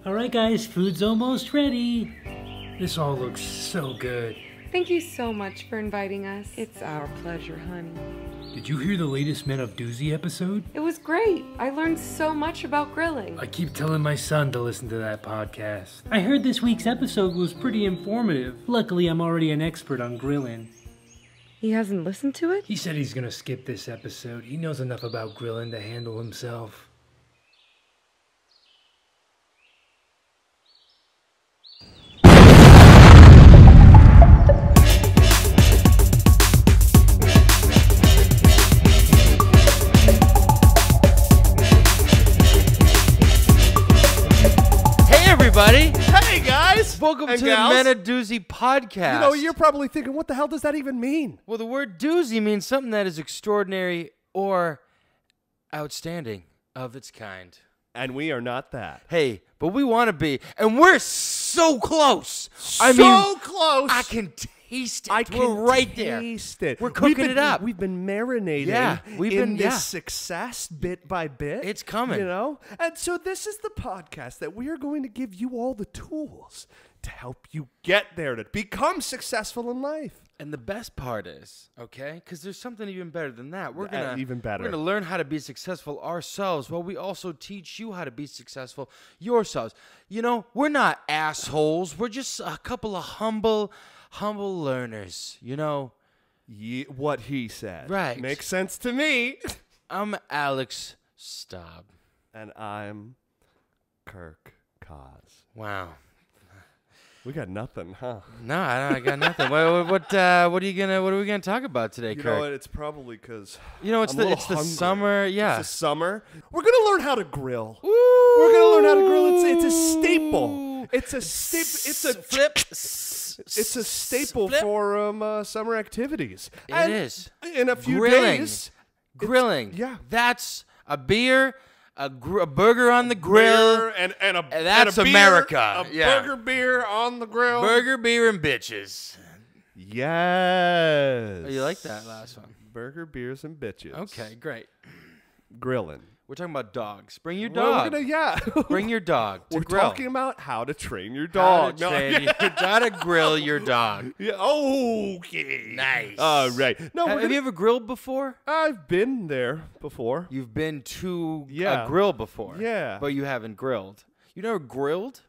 Alright guys, food's almost ready. This all looks so good. Thank you so much for inviting us. It's our pleasure, honey. Did you hear the latest Men of Doozy episode? It was great. I learned so much about grilling. I keep telling my son to listen to that podcast. I heard this week's episode was pretty informative. Luckily, I'm already an expert on grilling. He hasn't listened to it? He said he's gonna skip this episode. He knows enough about grilling to handle himself. Hey guys! Welcome and to gals. the Men of Doozy podcast. You know, you're probably thinking, what the hell does that even mean? Well, the word doozy means something that is extraordinary or outstanding of its kind. And we are not that. Hey, but we want to be, and we're so close. So close. I can taste it. We're right there. Taste it. We're cooking it up. We've been marinating in this success bit by bit. It's coming. You know? And so this is the podcast that we are going to give you all the tools to help you get there, to become successful in life. And the best part is, okay, because there's something even better than that. We're gonna even better. We're gonna learn how to be successful ourselves, while we also teach you how to be successful yourselves. You know, we're not assholes. We're just a couple of humble learners. You know, What he said. Right. Makes sense to me. I'm Alex Staub. And I'm Kirk Cos. Wow. We got nothing, huh? No, I got nothing. What are we gonna talk about today, You Kirk? know what? It's probably because It's the summer. Yeah. It's the summer. We're gonna learn how to grill. Woo! We're gonna learn how to grill. It's a staple. It's a staple. It's a flip. It's a staple Flip. for summer activities. It is. In a few Grilling. days. Grilling. Yeah. That's a beer, a burger on the grill. Beer and That's a beer, America. A Yeah. burger beer on the grill. Burger, beer, and bitches. Yes. Oh, you like that last one? Burger, beers, and bitches. Okay, great. Grilling. We're talking about dogs. Bring your Well, dog. yeah. Bring your dog to We're grill. talking about how to train your How dog. to how to grill your dog. Yeah. Okay. Nice. All right. No, Have you ever grilled before? I've been there before. You've been to Yeah. a grill before. Yeah. But you haven't grilled. You never grilled?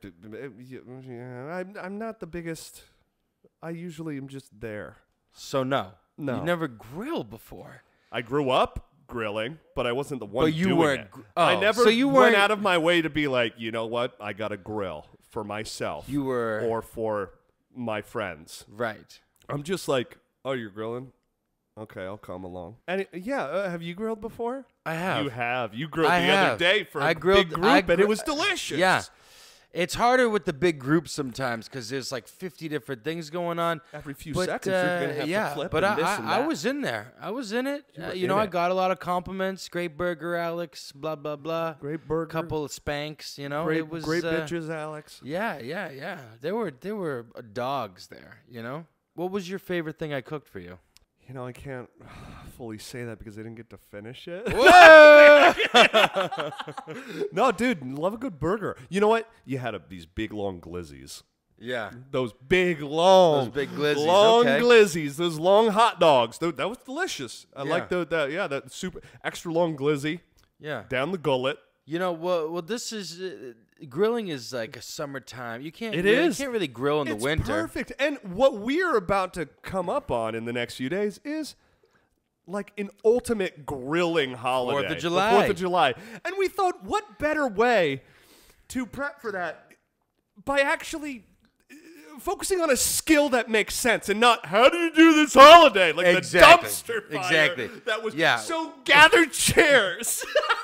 I'm not the biggest. I usually am just there. So no. No. You've never grilled before. I grew up grilling, but I wasn't the one But you doing weren't it. gr- I oh, never so you went weren't- out of my way to be like, you know what? I got to grill for myself. You were or for my friends. right. I'm just like, oh, you're grilling? Okay, I'll come along. And have you grilled before? I have. You have. You grilled I the have. other day for I a grilled- big group, I and gr- it was delicious. Yeah. It's harder with the big groups sometimes because there's like 50 different things going on. Every few But, seconds, you're going to have yeah, to flip but and this and I that. was in there. I was in it. You were You know, in I it. got a lot of compliments. Great burger, Alex. Blah, blah, blah. Great burger. Couple of spanks, you know. Great, it was great bitches, Alex. Yeah. There were dogs there, you know. What was your favorite thing I cooked for you? You know, I can't fully say that because I didn't get to finish it. Whoa! No, dude, love a good burger. You know what? You had these big, long glizzies. Yeah. Those big, long. Those big glizzies, Long okay. glizzies. Those long hot dogs. That was delicious. I Yeah. like that super, extra long glizzy Yeah. down the gullet. You know, well, this is grilling is like a summertime. You can't. It really, is. You can't really grill in the winter. Perfect. And what we're about to come up on in the next few days is like an ultimate grilling holiday. 4th of the July. 4th of July. And we thought, what better way to prep for that by actually focusing on a skill that makes sense and not how do you do this holiday like Exactly. the dumpster fire Exactly. that was Yeah. so gather chairs.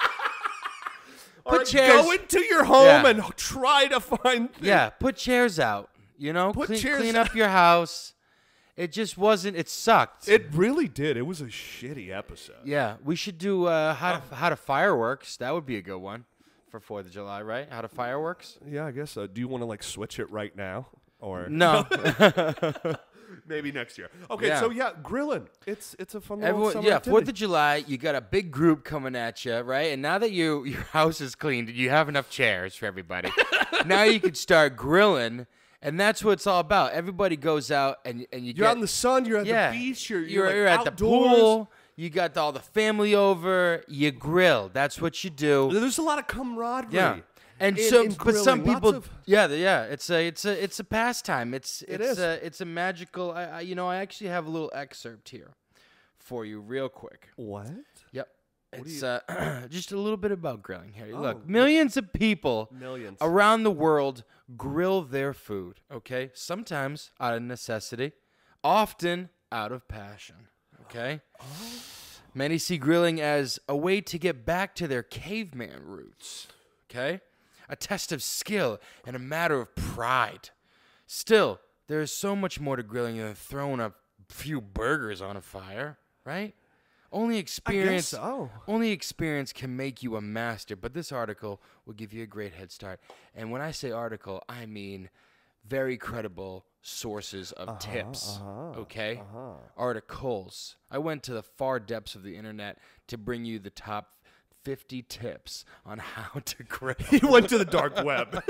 Put Or chairs- go into your home Yeah. and try to find things. Yeah, put chairs out. You know, Put clean, chairs clean up your house. It just wasn't. It sucked. It really did. It was a shitty episode. Yeah, we should do how to fireworks. That would be a good one for 4th of July, right? How to fireworks. Yeah, I guess so. Do you want to like switch it right now, or No. Maybe next year. Okay, Yeah. so yeah, grilling. It's a fun little Everyone, summer yeah, activity. 4th of July, you got a big group coming at you, right? And now that your house is cleaned and you have enough chairs for everybody, now you can start grilling, and that's what it's all about. Everybody goes out and you You're get out in the sun. You're at yeah, the beach. You're you're like at the outdoors. pool. You got all the family over. You grill. That's what you do. There's a lot of camaraderie. Yeah. And in but some grilling. people, Lots of- yeah, it's a pastime. It's is. a magical. I actually have a little excerpt here for you, real quick. What? Yep. do It's you- just a little bit about grilling here. Oh. Look, millions of people Millions. around the world grill their food, okay? Sometimes out of necessity, often out of passion, okay? Many see grilling as a way to get back to their caveman roots, okay? A test of skill and a matter of pride. Still, there is so much more to grilling than throwing a few burgers on a fire, right? Only experience, so. only experience can make you a master. But this article will give you a great head start. And when I say article, I mean very credible sources of tips. Okay, articles. I went to the far depths of the internet to bring you the top 50 tips on how to grill. He went to the dark web.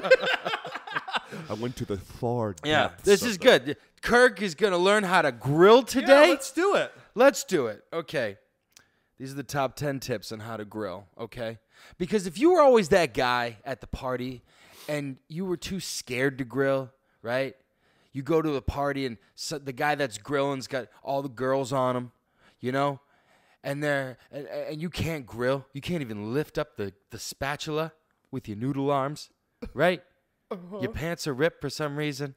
I went to the far Yeah, depths this of is the- good. Kirk is going to learn how to grill Yeah, today. let's do it. Let's do it. Okay. These are the top 10 tips on how to grill, okay? Because if you were always that guy at the party and you were too scared to grill, right? You go to a party and the guy that's grilling's got all the girls on him, you know? And and you can't grill. You can't even lift up the spatula with your noodle arms, right? Your pants are ripped for some reason.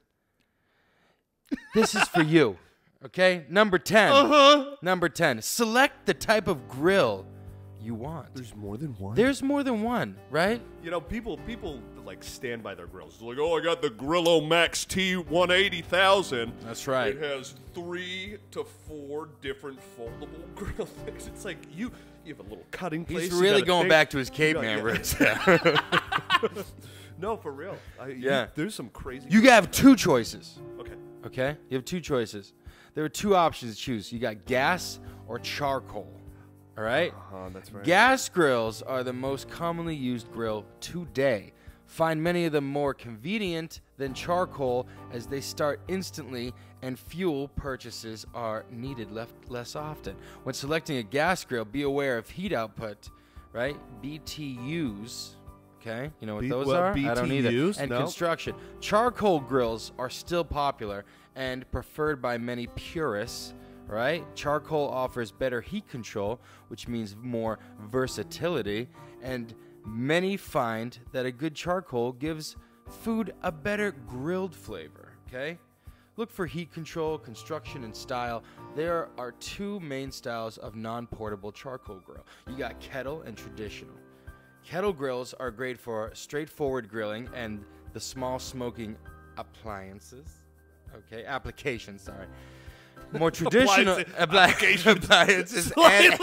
This is for you, okay? Number 10. Number 10. Select the type of grill you want. There's more than one. There's more than one, right? You know, people like stand by their grills. It's like, oh, I got the Grillo Max T 180,000. That's right. It has 3 to 4 different foldable grill things. It's like you have a little cutting place. He's you really got a going thing. back to his You got- caveman yeah. roots. No, for real. Yeah. There's some crazy. You have two choices, Okay. okay? You have two choices. There are two options to choose. You got gas or charcoal, all right? That's right. Gas grills are the most commonly used grill today. Find many of them more convenient than charcoal as they start instantly and fuel purchases are needed less often. When selecting a gas grill, be aware of heat output, right? BTUs, okay? You know what those what, are? I don't either. BTUs? And No. construction. Charcoal grills are still popular and preferred by many purists, right? Charcoal offers better heat control, which means more versatility, and many find that a good charcoal gives food a better grilled flavor, okay? Look for heat control, construction, and style. There are two main styles of non-portable charcoal grill. You got kettle and traditional. Kettle grills are great for straightforward grilling and the small smoking appliances. Okay, applications, sorry. More traditional appliances and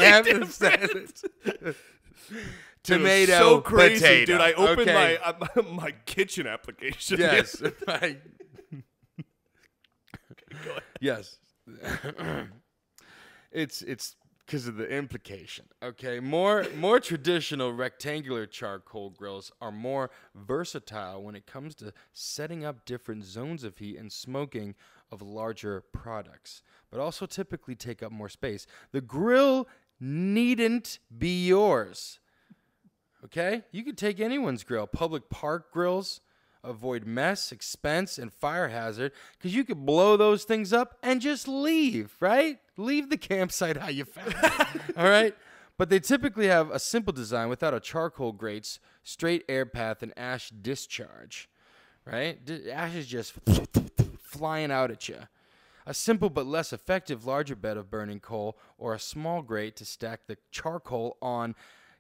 tomato, so crazy, potato. dude. I opened okay. my kitchen application. Yes. Yes. It's because of the implication. Okay. More traditional rectangular charcoal grills are more versatile when it comes to setting up different zones of heat and smoking of larger products, but also typically take up more space. The grill needn't be yours. Okay? You could take anyone's grill. Public park grills avoid mess, expense, and fire hazard because you could blow those things up and just leave, right? Leave the campsite how you found it. All right? But they typically have a simple design without a charcoal grates, straight air path, and ash discharge, right? Ash is just flying out at you. A simple but less effective larger bed of burning coal or a small grate to stack the charcoal on,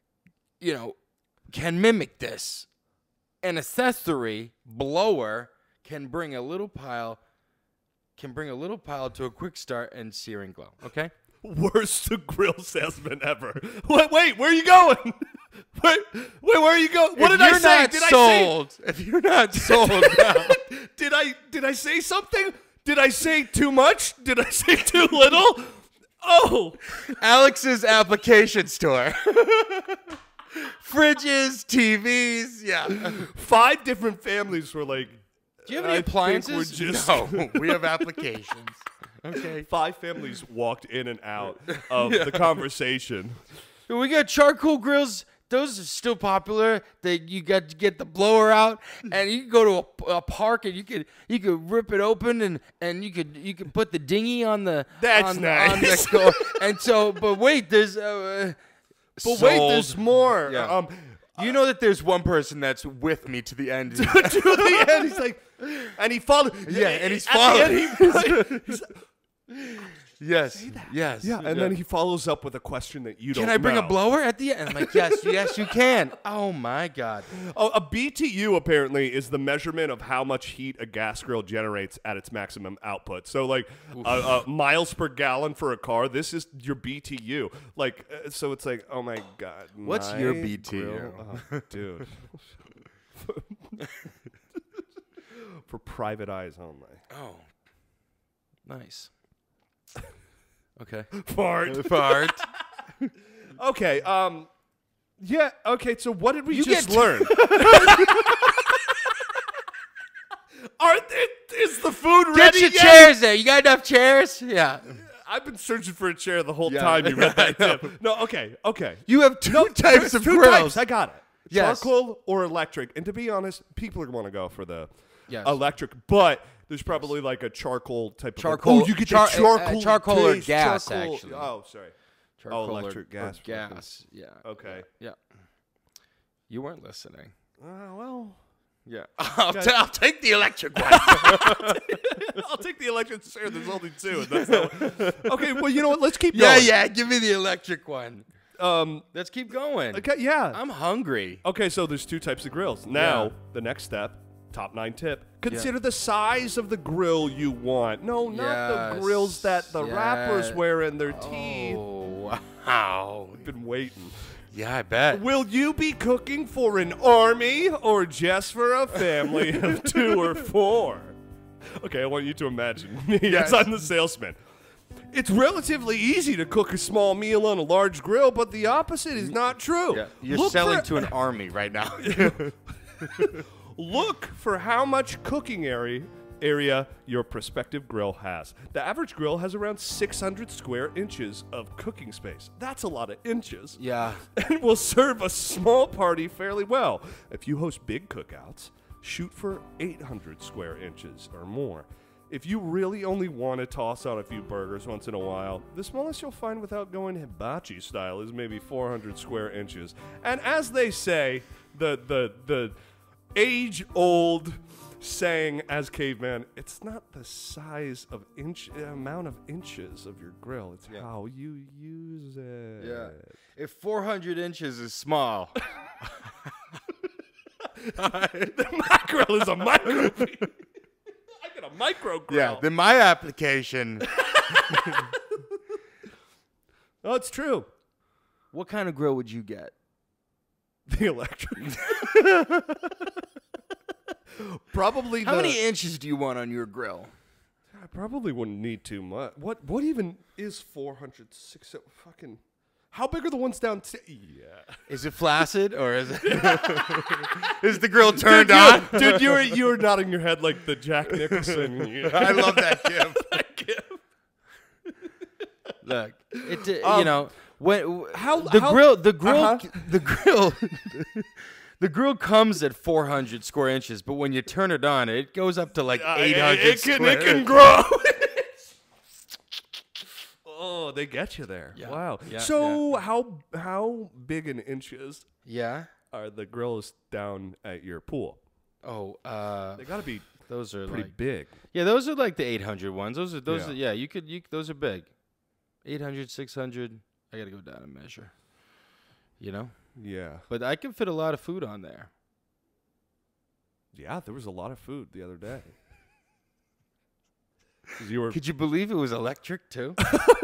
can mimic this. An accessory blower can bring a little pile to a quick start and searing glow. Okay? Worst grill salesman ever. Wait, where are you going? Wait, where are you going? What did I say? If you're not sold now, Did I say something? Did I say too much? Did I say too little? Oh, Alex's application store. Fridges, TVs, yeah. 5 different families were like, Do you have any I think appliances? we're just- No, we have applications. Okay. 5 families walked in and out of the conversation. We got charcoal grills. Those are still popular. You got to get the blower out, and you can go to a park and you could rip it open and you could put the dinghy on the That's nice. and so, but wait, there's But wait, there's more. Yeah. You know that there's one person that's with me to the end. To the end, he's like, and he followed. Yeah, and he's at the end, following. he's Yes. Yes. yeah, and then he follows up with a question that you don't Can I bring a know. blower at the end? I'm like, yes, you can. Oh my God. Oh, a BTU apparently is the measurement of how much heat a gas grill generates at its maximum output. So, like, miles per gallon for a car, this is your BTU. Like, so it's like, oh my God. What's my your BTU? grill- Oh, dude. For private eyes only. Oh. Nice. Okay. Fart. Fart. Okay. Yeah. Okay. So what did we You just get- learn? Is the food Get ready your yet? chairs there. You got enough chairs? Yeah. I've been searching for a chair the whole Yeah. time you read that I know. tip. No. Okay. Okay. You have two types of Two grills. types. I got it. Yes. Charcoal or electric. And to be honest, people are going to go for the Yes. electric. But there's probably like a charcoal type Charcoal- of. Oh, you get char- that charcoal. charcoal or taste, gas, charcoal- actually. Oh, sorry. Charcoal electric or gas. gas. Yeah. Okay. Yeah. You weren't listening. Well. Yeah. I'll take the electric one. I'll take the electric chair. There's only 2. And that's not okay. Well, you know what? Let's keep going. yeah. Give me the electric one. Um. Let's keep going. Okay. Yeah. I'm hungry. Okay. So there's 2 types of grills. Now Yeah. the next step. Top 9 tip. Consider the size of the grill you want. No, not the grills that the rappers wear in their teeth. Oh, wow. I've been waiting. Yeah, I bet. Will you be cooking for an army or just for a family of 2 or 4? Okay, I want you to imagine me as I'm the salesman. It's relatively easy to cook a small meal on a large grill, but the opposite is not true. Yeah. You're Look selling for- to an army right now. Look for how much cooking area your prospective grill has. The average grill has around 600 square inches of cooking space. That's a lot of inches. Yeah. And will serve a small party fairly well. If you host big cookouts, shoot for 800 square inches or more. If you really only want to toss out a few burgers once in a while, the smallest you'll find without going hibachi style is maybe 400 square inches. And as they say, the age-old saying as caveman, it's not the size of amount of inches of your grill, it's how you use it. Yeah. If 400 inches is small. My grill is a micro. I got a micro grill. Yeah, then my application. Oh, it's true. What kind of grill would you get? The electric. Probably. How many inches do you want on your grill? I probably wouldn't need too much. What even is 406? Fucking. How big are the ones down? Yeah. Is it flaccid or is it? Is the grill turned on? Dude, you were nodding your head like the Jack Nicholson. I love that gif. Look, it you know when the grill comes at 400 square inches, but when you turn it on, it goes up to like 800 It square. can grow. Oh, they get you there. Yeah. Wow. Yeah, So how big in inches Yeah. are the grills down at your pool? Oh, They got to be those are pretty like big. yeah, those are like the 800 ones. Those are Yeah. you those are big. 800, 600. I got to go down and measure. You know? Yeah. But I can fit a lot of food on there. Yeah, there was a lot of food the other day. 'Cause you were Could you believe it was electric too?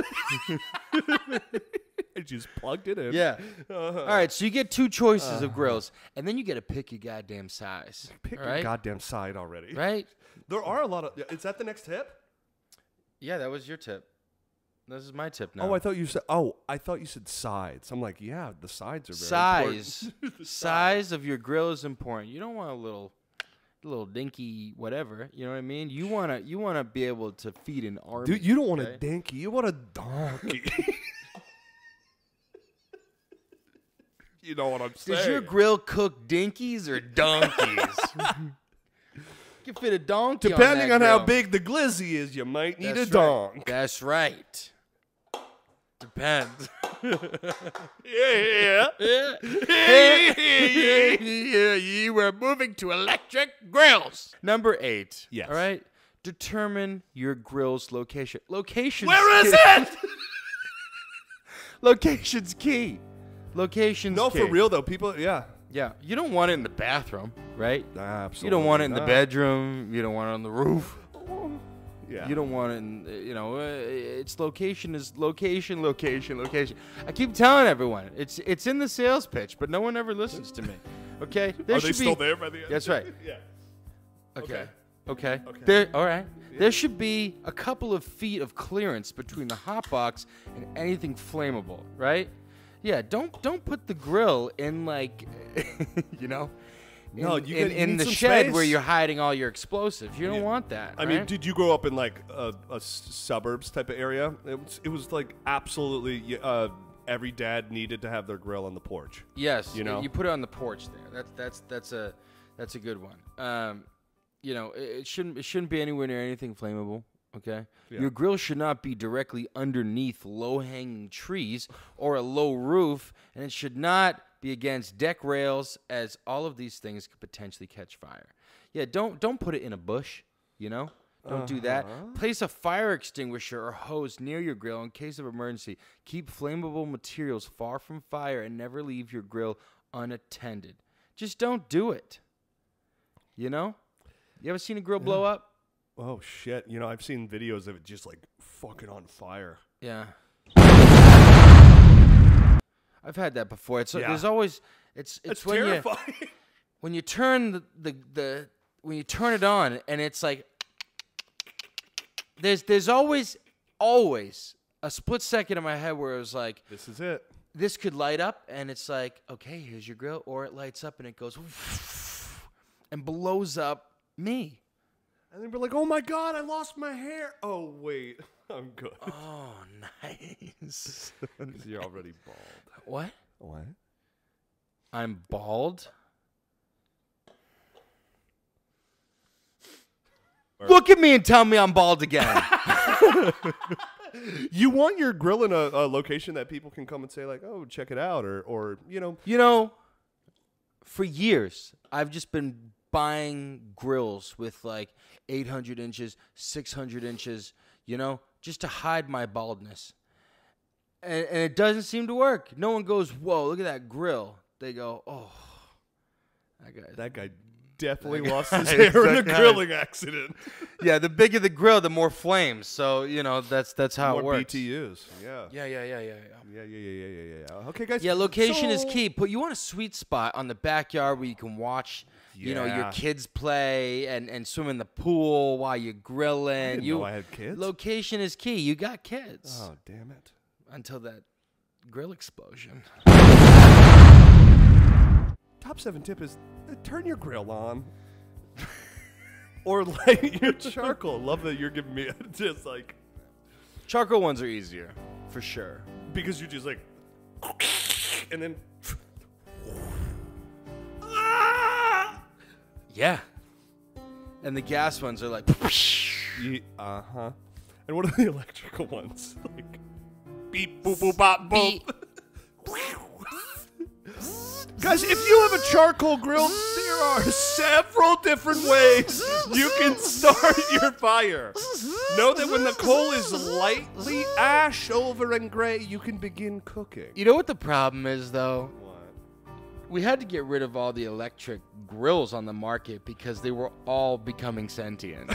you just plugged it in. Yeah. All right, so you get 2 choices of grills, and then you get to pick your goddamn size. Pick all your right? goddamn side already. Right? There are a lot of. Is that the next tip? Yeah, that was your tip. This is my tip now. Oh, I thought you said sides. I'm like, yeah, the sides are very size. important. Size of your grill is important. You don't want a little dinky whatever. You know what I mean? You wanna be able to feed an army. Dude, you don't want okay? a dinky. You want a donkey. You know what I'm saying? Does your grill cook dinkies or donkeys? You can fit a donkey. Depending on how grill. big the glizzy is, you might need That's a donk. Right. That's right. Depends. Yeah. You were moving to electric grills. Number 8. Yes. All right. Determine your grill's location. Location. Where is it? Location's key. Location's No, key. for real though. People, yeah. Yeah. You don't want it in the bathroom, right? Absolutely. You don't want it in the not. bedroom. You don't want it on the roof. Yeah. You don't want it in, its location is location. I keep telling everyone, it's in the sales pitch, but no one ever listens to me. Okay? Are they still there by the end? That's right. Yeah. Okay. There, all right. There should be a couple of feet of clearance between the hot box and anything flammable, right? Yeah, don't put the grill in like, No, you in need the some shed space. where you're hiding all your explosives. You don't want that. I mean, right? did you grow up in like a suburbs type of area? It was like absolutely every dad needed to have their grill on the porch. Yes, You know? you put it on the porch there. That's a good one. It shouldn't be anywhere near anything flammable. Okay, Yeah. your grill should not be directly underneath low-hanging trees or a low roof, and it should not be against deck rails, as all of these things could potentially catch fire. Yeah, don't put it in a bush. Don't do that. Place a fire extinguisher or hose near your grill in case of emergency. Keep flammable materials far from fire and never leave your grill unattended. Just don't do it. You ever seen a grill blow up? Oh shit! I've seen videos of it just like fucking on fire. Yeah. I've had that before. Yeah. There's always it's when terrifying. when you turn when you turn it on and it's like there's always a split second in my head where it was like, This is it. this could light up and it's like, okay, here's your grill, or it lights up and it goes and blows up me. And then we're like, oh my god, I lost my hair. Oh wait, I'm good. Oh, nice. You're already bald. What? What? I'm bald? Look at me and tell me I'm bald again. You want your grill in a location that people can come and say like, oh, check it out, or For years, I've just been buying grills with like 800 inches, 600 inches, just to hide my baldness. And it doesn't seem to work. No one goes, whoa, look at that grill. They go, oh, that guy definitely lost his hair in a grilling accident. Yeah, the bigger the grill, the more flames. So, that's how More it works. BTUs. Yeah. Yeah. Okay, guys. Yeah, location is So- key. You want a sweet spot on the backyard where you can watch, your Yeah. kids play and swim in the pool while you're grilling. I didn't know I had kids. Location is key. You got kids Oh, damn it. until that grill explosion. Top 7 tip is turn your grill on. Or light your charcoal. Love that you're giving me just like, Charcoal ones are easier, for sure. because you just like, and then. Yeah. And the gas ones are like, Uh-huh. And what are the electrical ones? Like, beep, boop, boop, bop, boop. Guys, if you have a charcoal grill, there are several different ways you can start your fire. Know that when the coal is lightly ash over and gray, you can begin cooking. You know what the problem is, though? What? We had to get rid of all the electric grills on the market because they were all becoming sentient.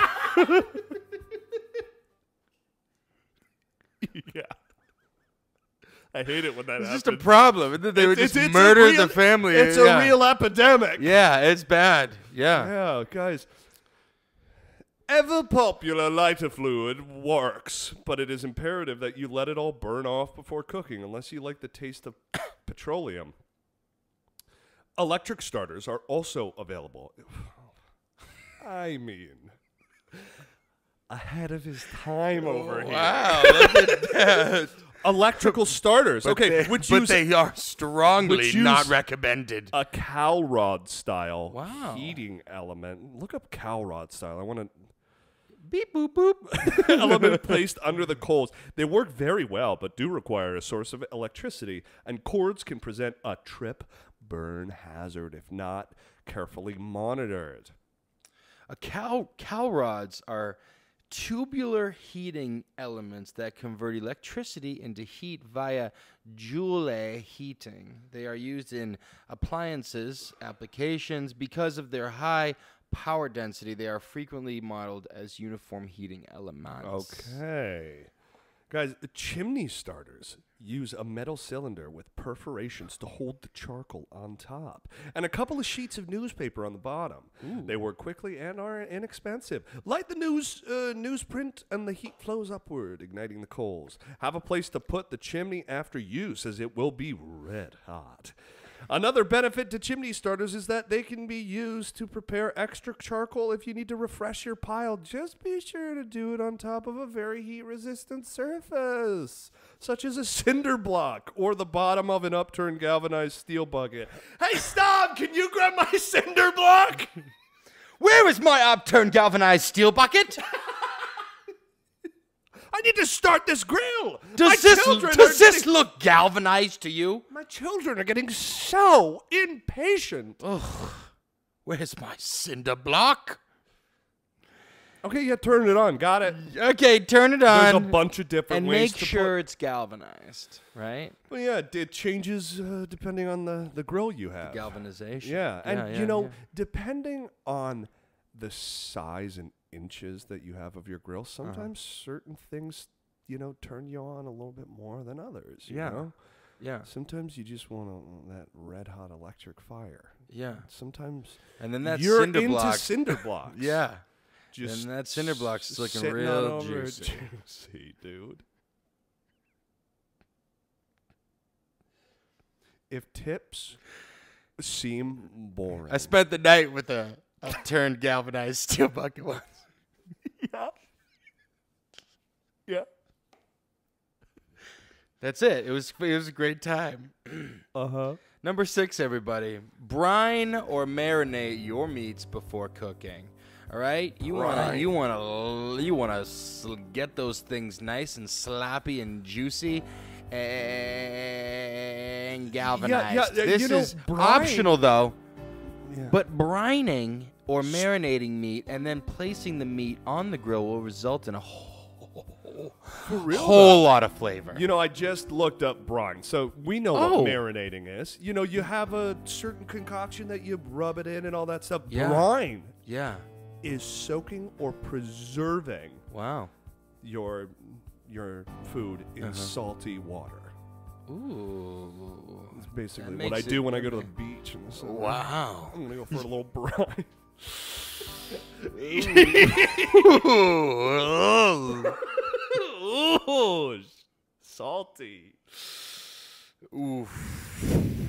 Yeah. I hate it when that It's happens. just a problem. They would just It's a murder real- the family. It's yeah. a real epidemic. Yeah, it's bad. Yeah. Yeah, guys. Ever popular lighter fluid works, but it is imperative that you let it all burn off before cooking unless you like the taste of petroleum. Electric starters are also available. I mean, ahead of his time over here. Wow, look at that. Electrical starters. Okay, but they are strongly which not use recommended. a cow rod style Wow. heating element. Look up cow rod style. I want to Beep, boop, boop. element placed under the coals. They work very well, but do require a source of electricity, and cords can present a trip burn hazard if not carefully monitored. Cow rods are tubular heating elements that convert electricity into heat via Joule heating. They are used in appliances applications because of their high power density. They are frequently modeled as uniform heating elements. Okay. Guys, the chimney starters use a metal cylinder with perforations to hold the charcoal on top and a couple of sheets of newspaper on the bottom. Ooh. They work quickly and are inexpensive. Light the newsprint and the heat flows upward, igniting the coals. Have a place to put the chimney after use, as it will be red hot. Another benefit to chimney starters is that they can be used to prepare extra charcoal if you need to refresh your pile. Just be sure to do it on top of a very heat-resistant surface, such as a cinder block or the bottom of an upturned galvanized steel bucket. Hey, stop! Can you grab my cinder block? Where is my upturned galvanized steel bucket? I need to start this grill. Does this look galvanized to you? My children are getting so impatient. Where's my cinder block? Okay, yeah, turn it on. Got it. Okay, turn it on. There's a bunch of different and ways make to sure it's galvanized, right? Well, yeah, it changes depending on the grill you have. Galvanization. Yeah, and depending on the size and inches that you have of your grill, sometimes certain things, turn you on a little bit more than others. You know? Yeah. Sometimes you just want that red hot electric fire. Yeah. Sometimes And then that you're cinder into block. cinder blocks. Yeah. Just and that cinder block's looking sitting real on over juicy. juicy, dude. If tips seem boring, I spent the night with a upturned galvanized steel bucket once. yeah. That's it. It was a great time. Number 6, everybody. Brine or marinate your meats before cooking. All right? You wanna get those things nice and sloppy and juicy and galvanized. This is optional though. Yeah. But brining or marinating meat and then placing the meat on the grill will result in a whole lot of flavor. I just looked up brine. So we know what marinating is. You have a certain concoction that you rub it in and all that stuff. Yeah. Brine Yeah. is soaking or preserving Wow. your food in salty water. Ooh. It's basically That what I makes do it when I go to the beach. In the summer. Wow. I'm going to go for a little brine. Ooh, salty. Oof.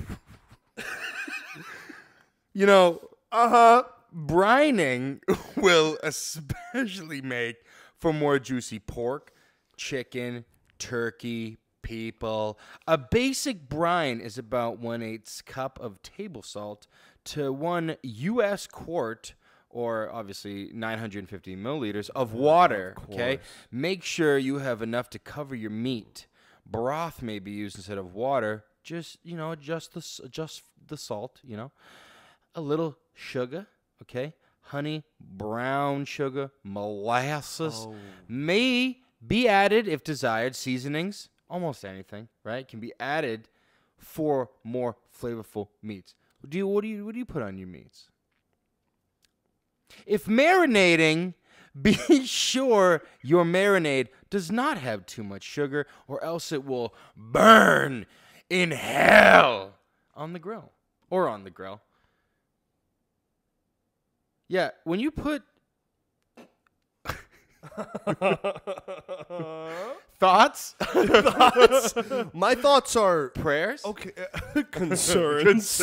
Brining will especially make for more juicy pork, chicken, turkey, people. A basic brine is about 1/8 cup of table salt to 1 U.S. quart, or obviously 950 milliliters of water. Okay, make sure you have enough to cover your meat. Broth may be used instead of water. Just adjust the salt. A little sugar. Okay, honey, brown sugar, molasses may be added if desired. Seasonings, almost anything, right, can be added for more flavorful meats. What do you put on your meats? If marinating, be sure your marinade does not have too much sugar, or else it will burn in hell on the grill. Yeah, when you put Thoughts? My thoughts are Prayers? okay. Concerns.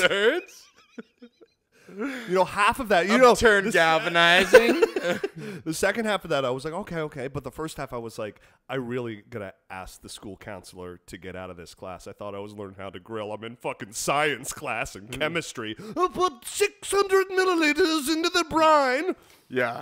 You know, half of that. You Turn know, galvanizing. the second half of that, I was like, okay. But the first half, I was like, I really gotta ask the school counselor to get out of this class. I thought I was learning how to grill. I'm in fucking science class and chemistry. I'll put 600 milliliters into the brine. Yeah.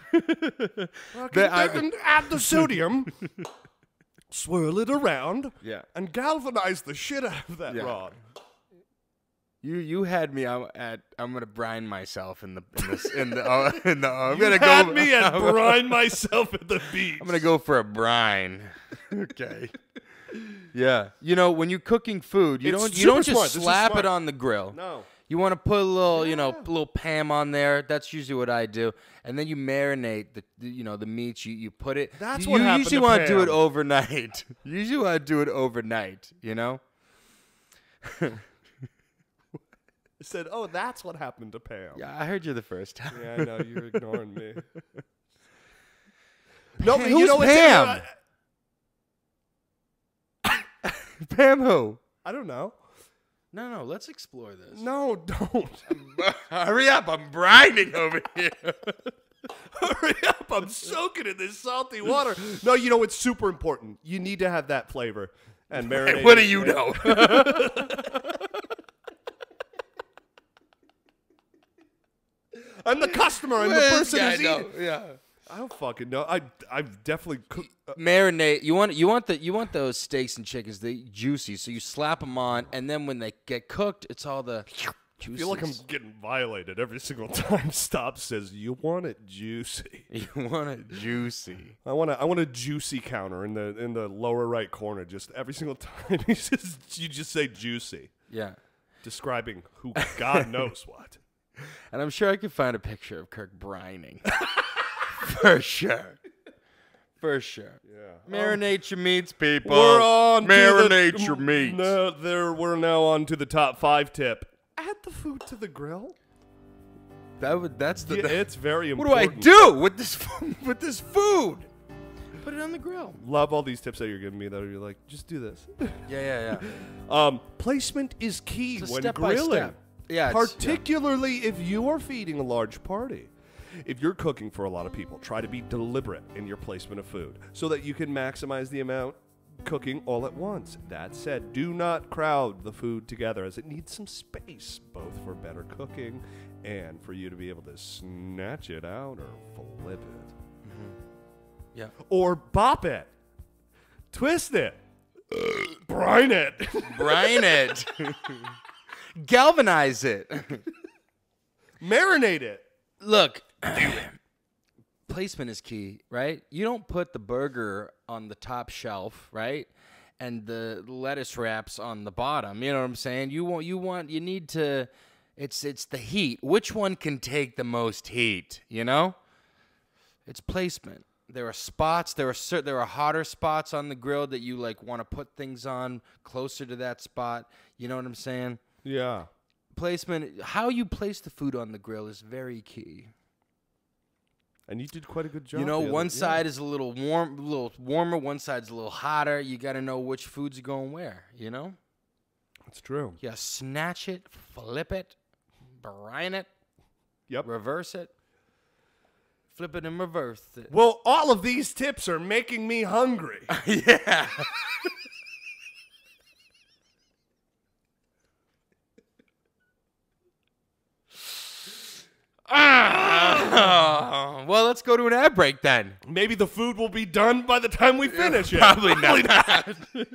And add the sodium. Swirl it around. Yeah. And galvanize the shit out of that Yeah. rod. You had me at I'm gonna brine myself in the I'm gonna Had go me at brine myself at the beach. I'm gonna go for a brine. Okay. Yeah. You know, when you're cooking food, you It's don't super just smart. This is slap smart. it on the grill. No. You want to put a little, little Pam on there. That's usually what I do, and then you marinate the meat. You put it. That's you what happened usually to want to do Pam. it overnight. You usually want to do it overnight. You know. I said, oh, that's what happened to Pam. Yeah, I heard you the first time. Yeah, I know. You're ignoring me. No, but Who's you know what's Pam? Pam who? I don't know. No, let's explore this. No, don't. Hurry up, I'm brining over here. Hurry up. I'm soaking in this salty water. No, you know, it's super important. You need to have that flavor. And marinate. What do you know? I'm the customer. I'm the person who's eating. Yeah. I don't fucking know. I've definitely cooked. Marinate. You want those steaks and chickens, they juicy. So you slap them on, and then when they get cooked, it's all the juices. I feel like I'm getting violated every single time Stop says you want it juicy. You want it juicy. I want a juicy counter in the lower right corner. Just every single time you just say juicy, Yeah. describing who God knows what. And I'm sure I could find a picture of Kirk brining. For sure. For sure. Yeah. Marinate your meats, people. We're on Marinate to your meats. No, we're now on to the top 5 tip. Add the food to the grill. That's the. Yeah, it's very What do I important. do with this food? Put it on the grill. Love all these tips that you're giving me. That you're like, just do this. Yeah. Placement is key It's a when step by grilling. step. Yeah, it's- Particularly if you are feeding a large party. If you're cooking for a lot of people, try to be deliberate in your placement of food so that you can maximize the amount cooking all at once. That said, do not crowd the food together as it needs some space, both for better cooking and for you to be able to snatch it out or flip it. Yeah. Or bop it. Twist it. Brine it. Brine it. Galvanize it. Marinate it. Look, placement is key, right? You don't put the burger on the top shelf, right? And the lettuce wraps on the bottom. You know what I'm saying? You need to. It's the heat. Which one can take the most heat? You know. It's placement. There are spots. There are hotter spots on the grill that you like want to put things on closer to that spot. You know what I'm saying? Yeah. Placement, how you place the food on the grill is very key. And you did quite a good job. You know, the other- one yeah. side is a little warmer, one side's a little hotter. You got to know which foods are going where, you know? That's true. You snatch it, flip it, brine it, Yep. reverse it, flip it and reverse it. Well, all of these tips are making me hungry. Yeah. Well, let's go to an ad break then. Maybe the food will be done by the time we finish it. Probably not.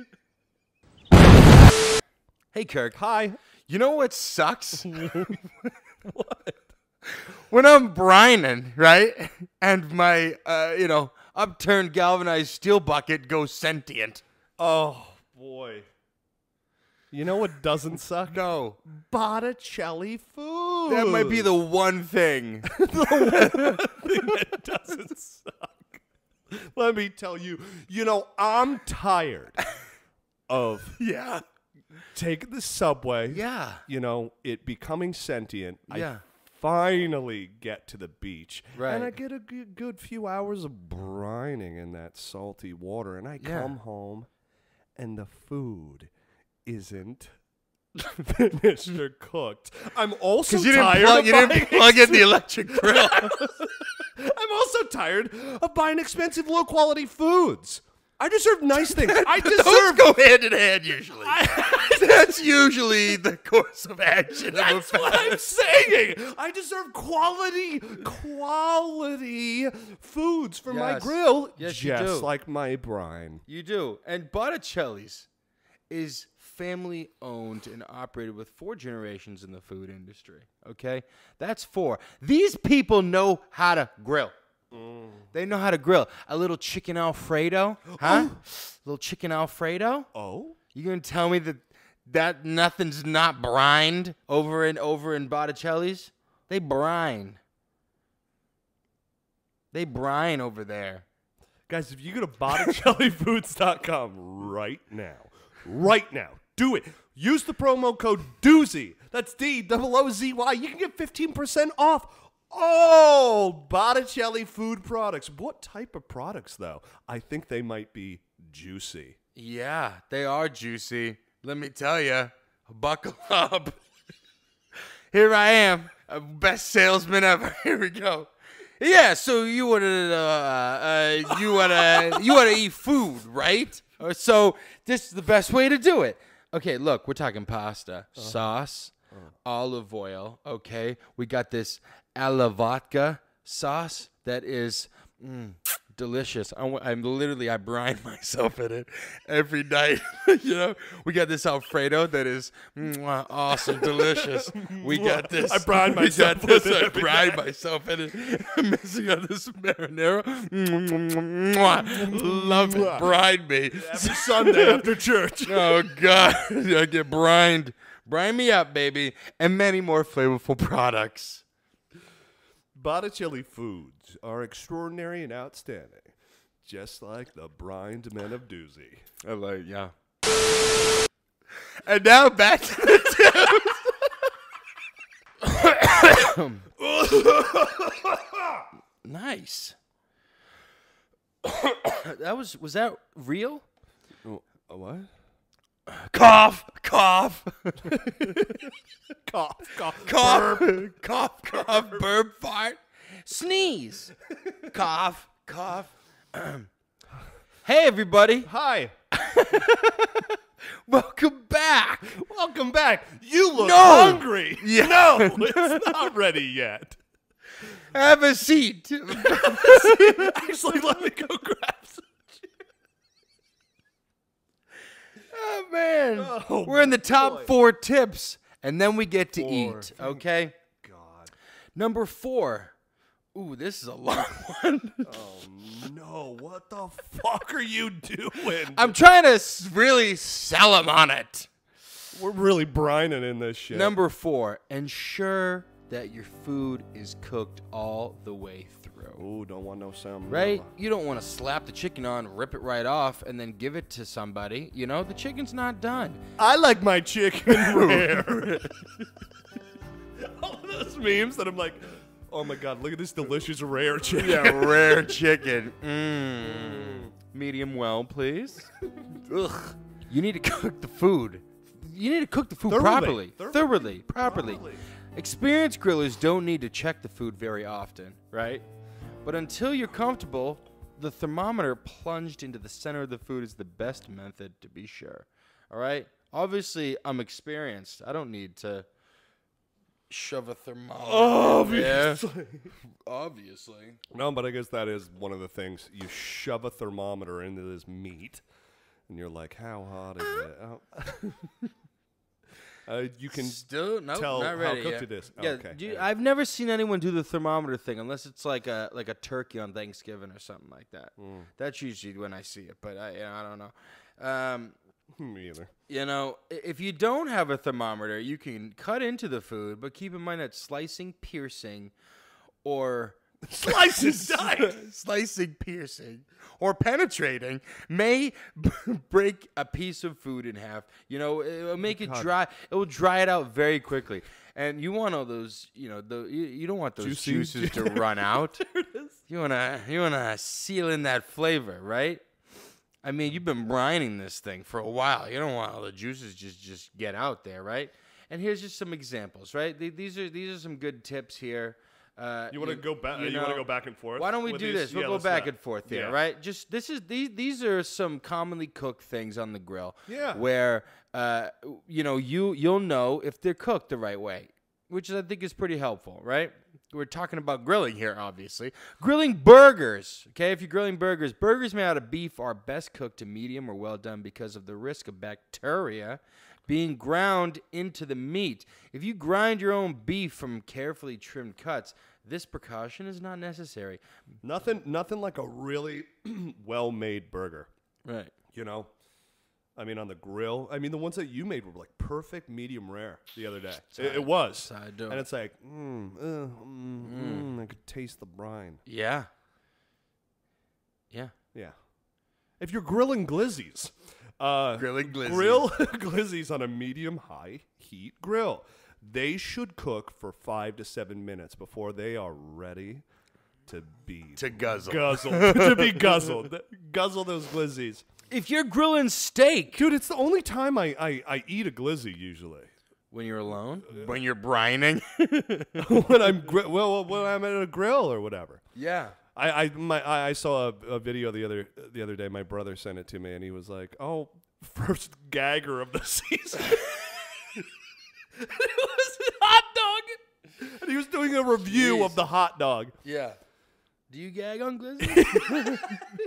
Hey, Kirk. Hi. You know what sucks? What? When I'm brining, right? And my, upturned galvanized steel bucket goes sentient. Oh, boy. You know what doesn't suck? No. Botticelli food. That might be the one thing. That doesn't suck. Let me tell you. You know, I'm tired of taking the subway. Yeah. You know, it becoming sentient. Yeah. I finally get to the beach. Right. And I get a good few hours of brining in that salty water. And I come home, and the food isn't finished or cooked. I'm also tired you didn't plug in the electric grill. I'm also tired of buying expensive, low-quality foods. I deserve nice things. I Those deserve... go hand in hand usually. That's usually the course of action. That's what I'm saying. I deserve quality foods for my Yes. grill, Yes, you just do. like my brine. You do. And Botticelli's is family owned and operated with 4 generations in the food industry. Okay? That's 4. These people know how to grill. They know how to grill. A little chicken Alfredo, huh? Little chicken Alfredo? Oh? You gonna tell me that nothing's not brined over in Botticelli's? They brine. They brine over there. Guys, if you go to BotticelliFoods.com right now, do it. Use the promo code DOOZY. That's D-O-O-Z-Y. You can get 15% off all Botticelli food products. What type of products, though? I think they might be juicy. Yeah, they are juicy. Let me tell you, buckle up. Here I am, best salesman ever. Here we go. Yeah, so you wanna eat food, right? So this is the best way to do it. Okay, look, we're talking pasta, sauce, olive oil. Okay, we got this alla vodka sauce that is delicious. I brine myself in it every night. You know, we got this Alfredo that is awesome, delicious. We got this. I brine myself We got this. with it I every brine myself in it. I'm missing on this marinara. Love it. Brine me. Every Sunday after church. Oh God, I get brined. Brine me up, baby, and many more flavorful products. Botticelli foods are extraordinary and outstanding, just like the brined men of Doozy. I like, yeah. And now back to the tips. Nice. Was that real? What? Cough. Cough, Cough, burp, fart, sneeze, cough. Hey, everybody. Hi. Welcome back. Welcome back. You look No. hungry. Yeah. No, it's not ready yet. Have a seat. Actually, let me go grab some. Oh, man. Oh, We're in the top boy. 4 tips, and then we get to 4. eat, okay? God. Number 4. Ooh, this is a long one. Oh, no. What the fuck are you doing? I'm trying to really sell them on it. We're really brining in this shit. Number 4. Ensure that your food is cooked all the way through. Ooh, don't want no salmonella. Right? You don't want to slap the chicken on, rip it right off, and then give it to somebody. You know, the chicken's not done. I like my chicken rare. All of those memes that I'm like, oh my God, look at this delicious rare chicken. Yeah, rare chicken. Medium well, please. Ugh. You need to cook the food. You need to cook the food Thoroughly. properly. Properly. Experienced grillers don't need to check the food very often, right? But until you're comfortable, the thermometer plunged into the center of the food is the best method to be sure. All right? Obviously, I'm experienced. I don't need to shove a thermometer. Obviously. Obviously. No, but I guess that is one of the things. You shove a thermometer into this meat, and you're like, how hot is it? You can Still tell not how ready cooked yet. it is. Yeah, Okay. I've never seen anyone do the thermometer thing unless it's like a turkey on Thanksgiving or something like that. That's usually when I see it, but I don't know. Me either. You know, if you don't have a thermometer, you can cut into the food, but keep in mind that slicing, piercing, or Slicing, piercing, or penetrating may break a piece of food in half. You know, it'll make it dry. It will dry it out very quickly. And you want all those, you know, you don't want those juices to run out. There it is. You wanna seal in that flavor, right? I mean, you've been brining this thing for a while. You don't want all the juices just get out there, right? And here's just some examples, right? These are some good tips here. You want to go back? You want to go back and forth? Why don't we do this? We'll go back and forth here, right? Just these are some commonly cooked things on the grill. Yeah. Where you'll know if they're cooked the right way, which I think is pretty helpful, right? We're talking about grilling here, obviously. Grilling burgers, okay? If you're grilling burgers made out of beef are best cooked to medium or well done because of the risk of bacteria being ground into the meat. If you grind your own beef from carefully trimmed cuts, this precaution is not necessary. Nothing like a really well-made burger. Right. You know? I mean, on the grill. I mean, the ones that you made were like perfect medium rare the other day. It was. And it's like, I could taste the brine. Yeah. Yeah. Yeah. If you're grilling glizzies, grill glizzies on a medium-high heat grill. They should cook for 5 to 7 minutes before they are ready to be guzzle. To be guzzled. Guzzle those glizzies. If you're grilling steak, dude, it's the only time I eat a glizzy usually. When you're alone, when you're brining, when I'm when I'm at a grill or whatever. Yeah. I saw a video the other day. My brother sent it to me, and he was like, "Oh, first gagger of the season." It was a hot dog, and he was doing a review of the hot dog. Yeah. Do you gag on glizzy?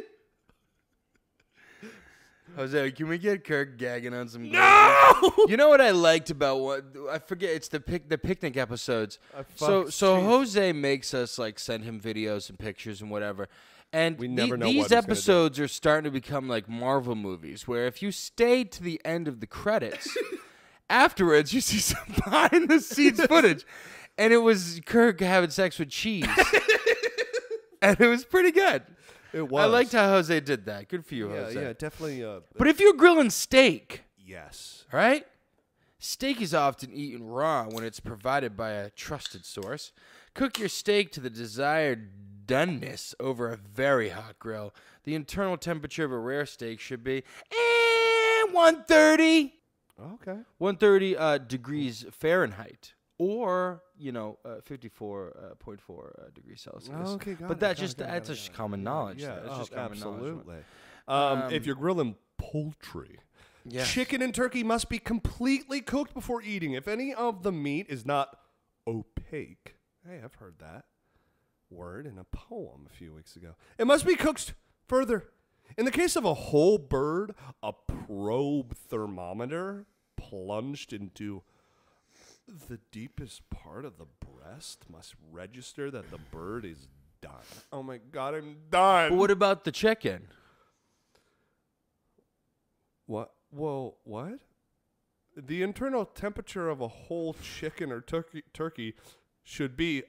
Jose, can we get Kirk gagging on some glizzy? No! You know what I liked about what I forget? It's the picnic episodes. So Jose makes us like send him videos and pictures and whatever. And we never know these what episodes are starting to become like Marvel movies, where if you stay to the end of the credits, afterwards you see some behind the scenes footage, and it was Kirk having sex with cheese, and it was pretty good. It was. I liked how Jose did that. Good for you, Jose. Yeah, definitely. But if you're grilling steak, yes, right? Steak is often eaten raw when it's provided by a trusted source. Cook your steak to the desired doneness over a very hot grill. The internal temperature of a rare steak should be 130. Okay. 130 degrees Fahrenheit. Or, 54.4 degrees Celsius. Oh, okay, but that's just common knowledge. Yeah, that's just common absolutely. knowledge. If you're grilling poultry, yes. Chicken and turkey must be completely cooked before eating. If any of the meat is not opaque, hey, I've heard that word in a poem a few weeks ago. It must be cooked further. In the case of a whole bird, a probe thermometer plunged into the deepest part of the breast must register that the bird is done. Oh my God, I'm done. But what about the chicken? What? Well, what? The internal temperature of a whole chicken or turkey should be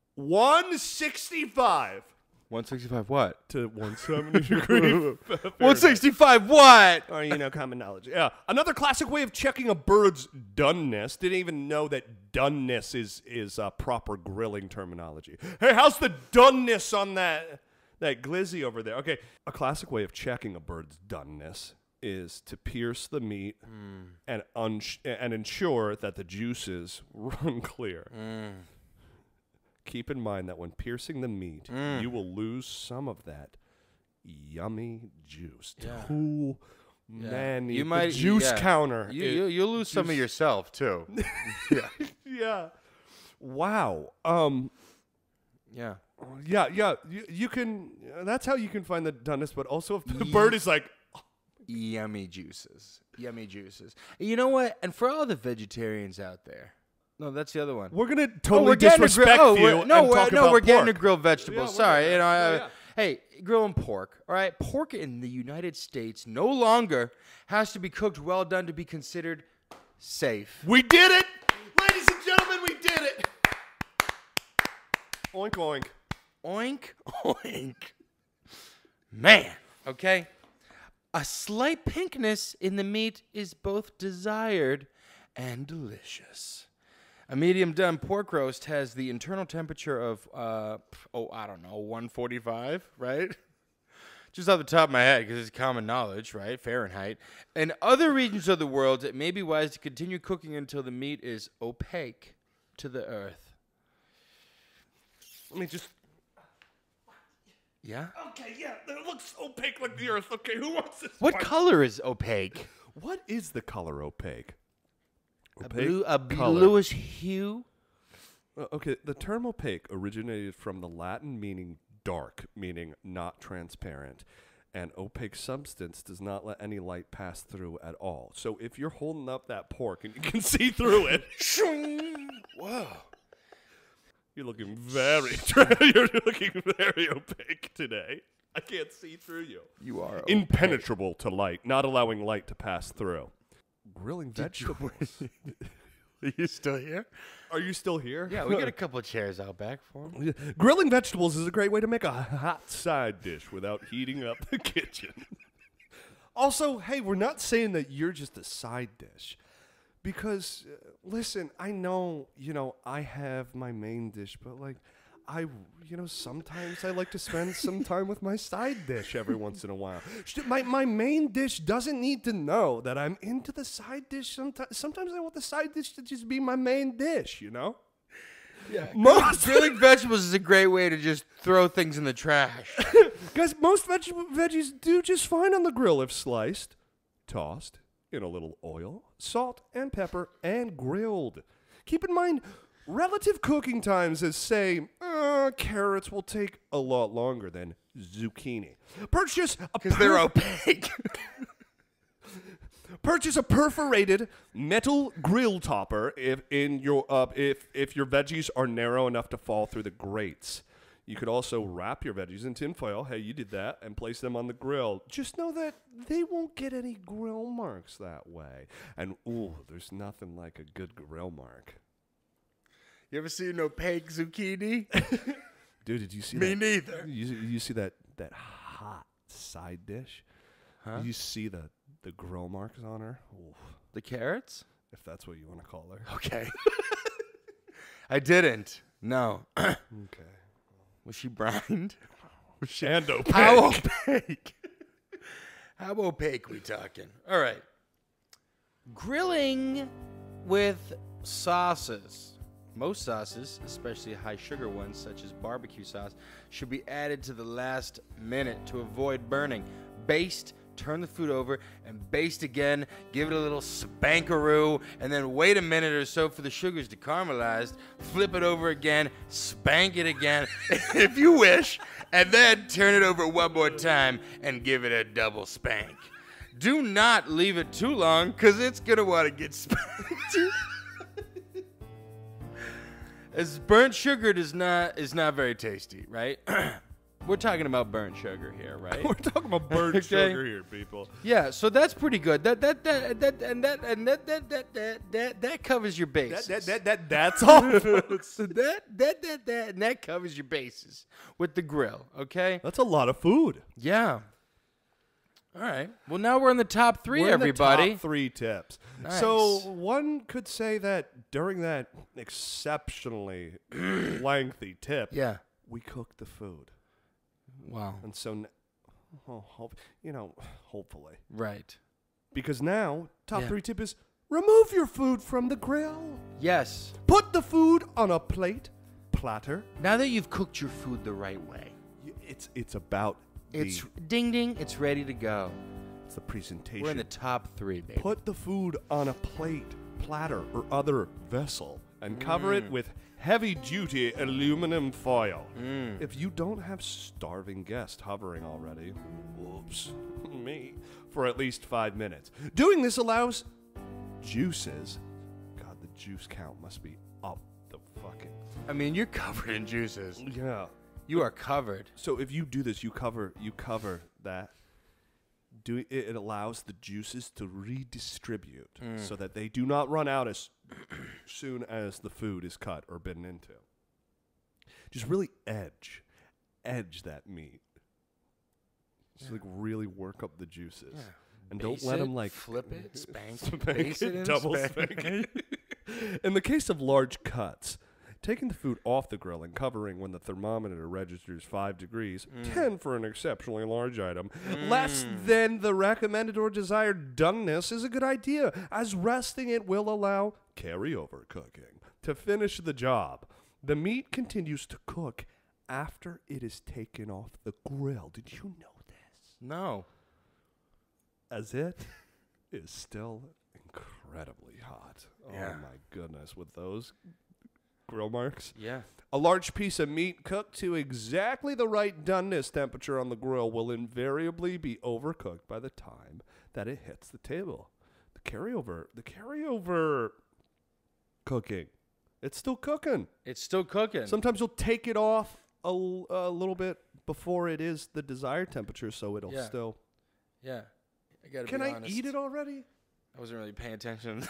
165. 165 what? To 170 degrees. 165 what? Or, common knowledge. Yeah. Another classic way of checking a bird's doneness. Didn't even know that doneness is proper grilling terminology. Hey, how's the doneness on that glizzy over there? Okay. A classic way of checking a bird's doneness is to pierce the meat and ensure that the juices run clear. Keep in mind that when piercing the meat, you will lose some of that yummy juice. Yeah. Oh, man, You the might- juice yeah. counter. You'll lose some of yourself too. Yeah. Wow. Yeah. Yeah. You can. That's how you can find the doneness. But also, if the bird is like, Yummy juices. Yummy juices. And you know what? And for all the vegetarians out there. No, that's the other one. we're gonna totally disrespect you. We're getting to pork. grill vegetables. Yeah, Sorry, yeah. Hey, grilling pork. All right, pork in the United States no longer has to be cooked well done to be considered safe. We did it, ladies and gentlemen. We did it. Oink oink. Oink, oink. Man, okay? A slight pinkness in the meat is both desired and delicious. A medium done pork roast has the internal temperature of, 145, right? Just off the top of my head, because it's common knowledge, right? Fahrenheit. In other regions of the world, it may be wise to continue cooking until the meat is opaque to the earth. Let me just... Yeah? Okay, yeah, it looks opaque like the earth. Okay, who wants this? What one? color is opaque? What is the color opaque? A color. bluish hue? Okay, the term opaque originated from the Latin meaning dark, meaning not transparent. And opaque substance does not let any light pass through at all. So if you're holding up that pork and you can see through it, Whoa. you're looking very opaque today. I can't see through you. You are Impenetrable to light, not allowing light to pass through. Grilling vegetables. Are you still here? Are you still here? Yeah, we got a couple of chairs out back for him. Grilling vegetables is a great way to make a hot side dish without heating up the kitchen. Also, hey, we're not saying that you're just a side dish. Because, listen, I know, I have my main dish, but, sometimes I like to spend some time with my side dish every once in a while. My main dish doesn't need to know that I'm into the side dish. Sometimes I want the side dish to just be my main dish, Yeah. Most Grilling vegetables is a great way to just throw things in the trash. Guys, most veggies do just fine on the grill if sliced, tossed in a little oil, salt, and pepper, and grilled. Keep in mind, relative cooking times as, say, carrots will take a lot longer than zucchini. Because they're opaque. Purchase a perforated metal grill topper if your veggies are narrow enough to fall through the grates. You could also wrap your veggies in tin foil. Hey, you did that, and place them on the grill. Just know that they won't get any grill marks that way. And there's nothing like a good grill mark. You ever seen an opaque zucchini? Dude, did you see Me that? neither. You see that hot side dish? Huh? You see the grill marks on her? Oof, The carrots? if that's what you want to call her. Okay. I didn't. No. Okay. Was she brined? And opaque. How opaque? How opaque we talking? All right. Grilling with sauces. Most sauces, especially high sugar ones such as barbecue sauce, should be added to the last minute to avoid burning. Baste, turn the food over, and baste again. Give it a little spankaroo, and then wait a minute or so for the sugars to caramelize. Flip it over again, spank it again, if you wish, and then turn it over one more time and give it a double spank. Do not leave it too long, because it's going to want to get spanked. As burnt sugar is not very tasty, right? We're talking about burnt sugar here, right? We're talking about burnt Okay. sugar here, people. Yeah, so that's pretty good. That covers your bases. That's all. That covers your bases with the grill, okay? That's a lot of food. Yeah. All right. Well, now we're in the top 3, We're in everybody. the top 3 tips. Nice. So one could say that during that exceptionally lengthy tip, Yeah. we cooked the food. Wow. And so, hopefully. Right. Because now, top Yeah. 3 tip is remove your food from the grill. Yes. Put the food on a platter. Now that you've cooked your food the right way, It's about it's ding ding, it's ready to go. it's the presentation. We're in the top 3, baby. Put the food on a plate, platter, or other vessel and cover it with heavy-duty aluminum foil. If you don't have starving guests hovering already, whoops, me, for at least 5 minutes. Doing this allows juices. God, the juice count must be up the fucking... I mean, you're covered in juices. Yeah. You are covered. So if you do this, you cover that. It allows the juices to redistribute so that they do not run out as soon as the food is cut or bitten into. Just really edge edge that meat. Just like really work up the juices. Yeah. And Base don't let it, them like flip it, spank, spank base it, it, and double spank. spank it. In the case of large cuts, taking the food off the grill and covering when the thermometer registers 5 degrees, 10 for an exceptionally large item, less than the recommended or desired doneness is a good idea, as resting it will allow carryover cooking to finish the job. The meat continues to cook after it is taken off the grill. Did you know this? No. As it is still incredibly hot. Yeah. Oh my goodness, with those grill marks. Yeah. A large piece of meat cooked to exactly the right doneness temperature on the grill will invariably be overcooked by the time that it hits the table. The carryover cooking, it's still cooking. It's still cooking. Sometimes you'll take it off a little bit before it is the desired temperature, so it'll still. Yeah. I gotta Can be I honest. eat it already? I wasn't really paying attention.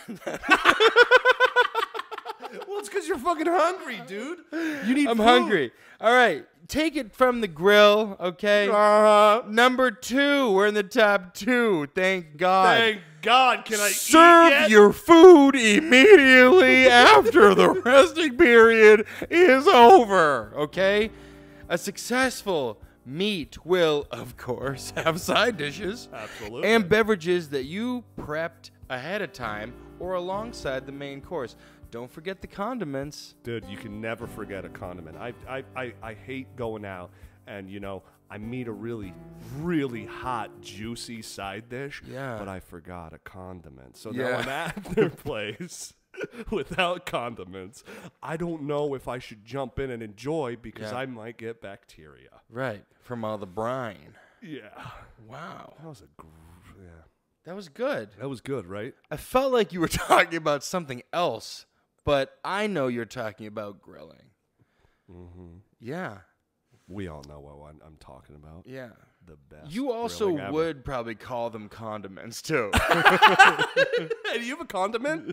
Well, it's because you're fucking hungry, dude. You need I'm food. hungry. All right. Take it from the grill, okay? Number 2. We're in the top 2. Thank God. Thank God. Can I eat Serve yet? your food immediately after the resting period is over, okay? A successful meat will, of course, have side dishes Absolutely. and beverages that you prepped ahead of time or alongside the main course. Don't forget the condiments. Dude, you can never forget a condiment. I hate going out and, you know, I meet a really, really hot, juicy side dish, Yeah. but I forgot a condiment. So Yeah. now I'm at their place without condiments. I don't know if I should jump in and enjoy because Yeah. I might get bacteria. Right, from all the brine. Yeah. Wow. That was That was good. That was good, right? I felt like you were talking about something else, but I know you're talking about grilling. Mm-hmm. Yeah. We all know what I'm talking about. Yeah. The best. You also grilling ever. would probably call them condiments too. Hey, do you have a condiment?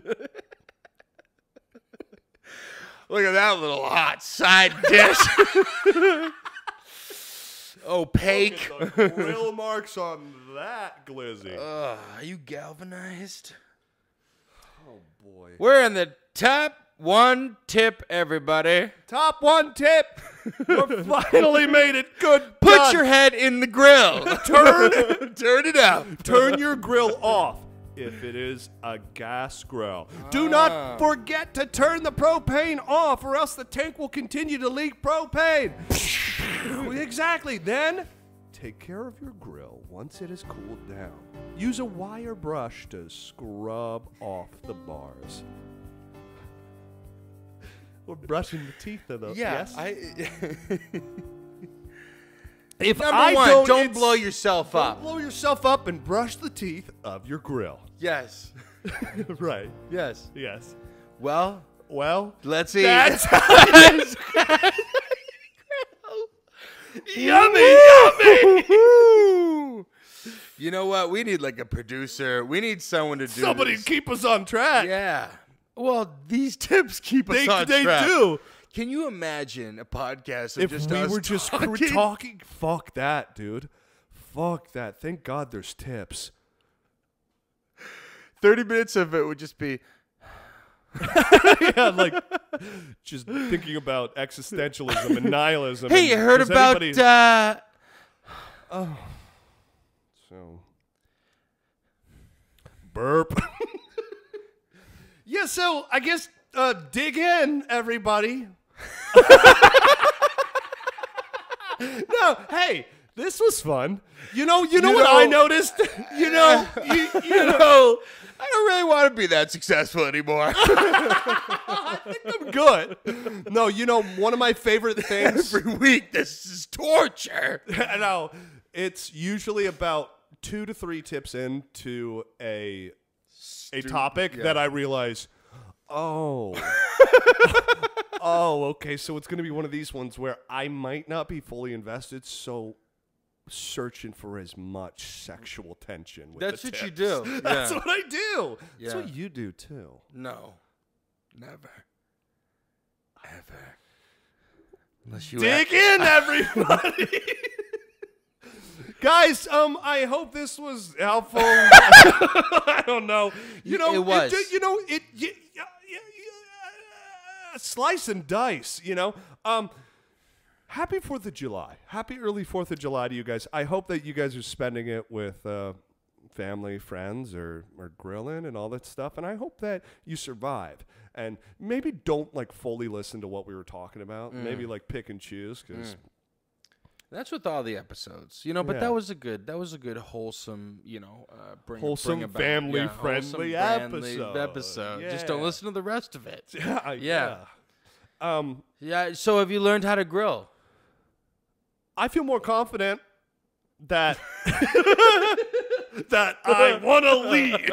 Look at that little hot side dish. Opaque. Look at the grill marks on that glizzy. Are you galvanized? Oh boy. We're in the top 1 tip, everybody. Top 1 tip. We finally made it. Good. Put done. your head in the grill. Turn it up. Turn your grill off if it is a gas grill. Do not forget to turn the propane off or else the tank will continue to leak propane. Exactly. Then take care of your grill once it has cooled down. Use a wire brush to scrub off the bars. We're brushing the teeth of those. Yeah. Yes? If Number I 1, don't it's- blow yourself Don't up. blow yourself up and brush the teeth of your grill. Yes. Right. Yes. Yes. Well, Well, let's eat. that's yummy, yummy. You know what? We need like a producer. We need someone to do somebody this. keep us on track. Yeah. Well, these tips keep us They on track. do. Can you imagine a podcast of If just we us were just talking, fuck that, dude. Fuck that. Thank God there's tips. 30 minutes of it would just be Yeah, like just thinking about existentialism and nihilism. Hey, and you heard does about anybody- So, burp. Yeah, so I guess dig in, everybody. No, hey, this was fun. You know what I noticed? you know, I don't really want to be that successful anymore. I think I'm good. No, one of my favorite things. Every week, this is torture. I know. It's usually about 2 to 3 tips into a topic that I realize, oh, okay. So it's going to be one of these ones where I might not be fully invested. So searching for as much sexual tension. With That's the what you tips. do. That's Yeah. what I do. That's Yeah. what you do too. No. Never. Ever. Unless you Dig in, everybody. Guys, I hope this was helpful. I don't know. You know, It was. Slice and dice, you know. Happy 4th of July. Happy early 4th of July to you guys. I hope that you guys are spending it with family, friends, or grilling and all that stuff. And I hope that you survive. And maybe don't, like, fully listen to what we were talking about. Maybe, like, pick and choose, because... That's with all the episodes, you know. But Yeah. that was a good wholesome, you know, Wholesome, bring about, family-friendly episode. Just don't Yeah. listen to the rest of it. Yeah. Yeah. So have you learned how to grill? I feel more confident that that I want to leave.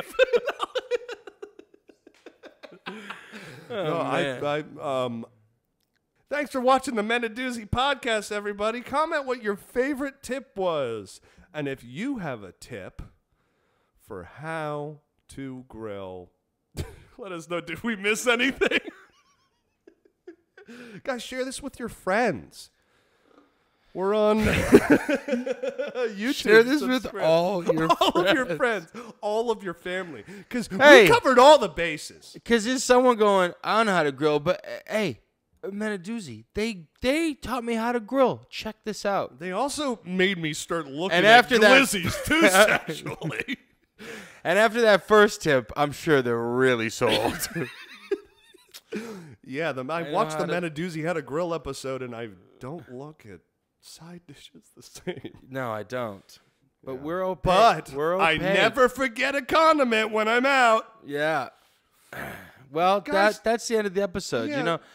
Man. Thanks for watching the Menadoozy podcast, everybody. Comment what your favorite tip was. And if you have a tip for how to grill, let us know. Did we miss anything? Guys, share this with your friends. We're on YouTube. Share this with Subscribe. all your all of your friends, all of your family, because Hey. we covered all the bases. Because there's someone going, I don't know how to grill, but hey, Menadoozy, they taught me how to grill. Check this out. They also made me start looking And at after that- glizzies too sexually. And after that first tip, I'm sure they're really sold. Yeah, I know watched the how to- Menadoozy How to Grill episode, and I don't look at side dishes the same. No, I don't. But we're okay. But we're I okay. never forget a condiment when I'm out. Yeah. Well, Guys- that's the end of the episode. Yeah. You know,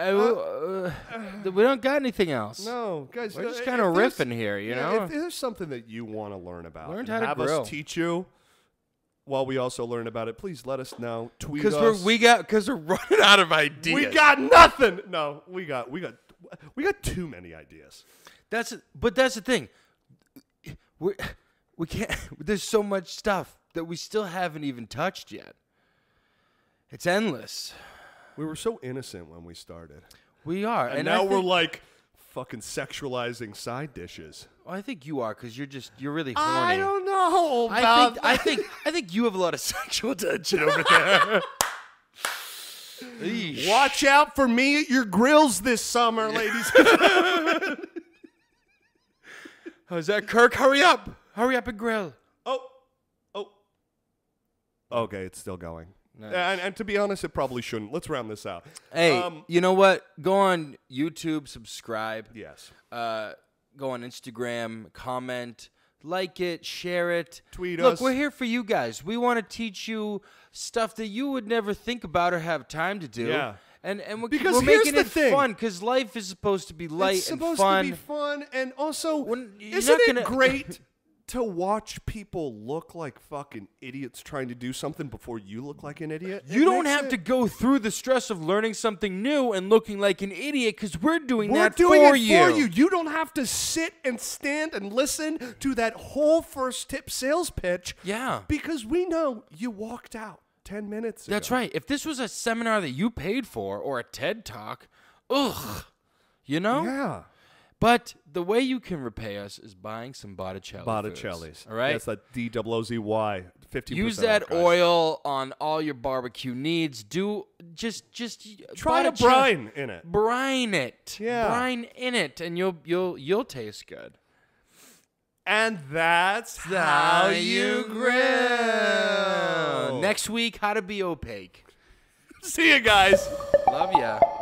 we don't got anything else. No, guys, We're just if kind of there's- riffing here, you yeah, know? If there's something that you want to learn about, Learn and how to have grill. us teach you while we also learn about it, please let us know. Tweet Because us. we're running out of ideas. We got nothing. No, we got too many ideas. But that's the thing. We can't. There's so much stuff that we still haven't even touched yet. It's endless. We were so innocent when we started, We are, and I now we're think- like fucking sexualizing side dishes. I think you are because you're really horny. I don't know about I think you have a lot of sexual tension over there. Eesh. Watch out for me at your grills this summer, ladies and gentlemen. How's that, Kirk? Hurry up and grill. Oh. Okay, it's still going. Nice. And to be honest, it probably shouldn't. Let's round this out. Hey, you know what? Go on YouTube, subscribe. Yes. Go on Instagram, comment, like it, share it. Tweet Look, us. we're here for you guys. We want to teach you stuff that you would never think about or have time to do. Yeah. And we're, Because we're here's making the it thing. fun because life is supposed to be light It's and supposed fun. to be fun, and also, You're isn't not it gonna- great to watch people look like fucking idiots trying to do something before you look like an idiot? You don't have to go through the stress of learning something new and looking like an idiot because we're doing We're that doing for it you. for you. You don't have to sit and stand and listen to that whole first tip sales pitch. Yeah. Because we know you walked out 10 minutes ago. That's right. If this was a seminar that you paid for or a TED Talk, you know? Yeah. But the way you can repay us is buying some Botticelli Botticelli's. foods, all right? That's that DOOZY. 50% Use that off, guys. oil on all your barbecue needs. Do just Try to Botticelli- brine in it. Brine it. Yeah. Brine in it, and you'll taste good. And that's how you grill. Next week, how to be opaque. See you guys. Love ya.